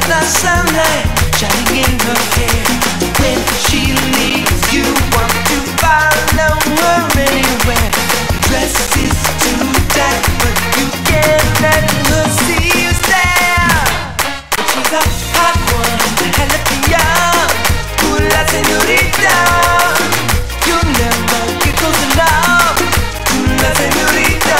the sunlight shining in her hair. When she leaves, you want to follow her anywhere. The dress is too tight, but you can't let her see you stare. She's a hot one, a jalapeno, ooh la señorita. You'll never get close enough to la señorita.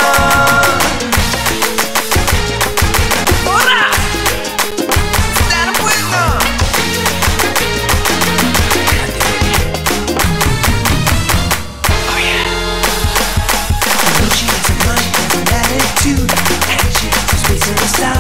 Stop.